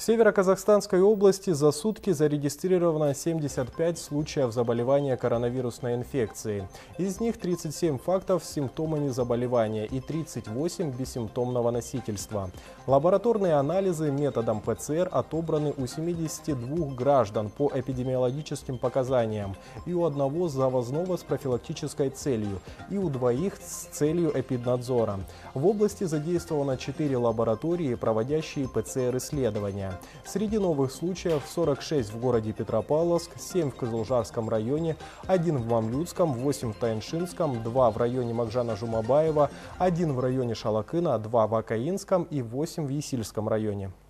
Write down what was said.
Северо-Казахстанской области за сутки зарегистрировано 75 случаев заболевания коронавирусной инфекцией. Из них 37 фактов с симптомами заболевания и 38 бессимптомного носительства. Лабораторные анализы методом ПЦР отобраны у 72 граждан по эпидемиологическим показаниям и у одного завозного с профилактической целью, и у двоих с целью эпиднадзора. В области задействовано 4 лаборатории, проводящие ПЦР-исследования. Среди новых случаев 46 в городе Петропавловск, 7 в Кызылжарском районе, 1 в Мамлютском, 8 в Тайншинском, 2 в районе Макжана-Жумабаева, 1 в районе Шалакына, 2 в Акаинском и 8 в Есильском районе.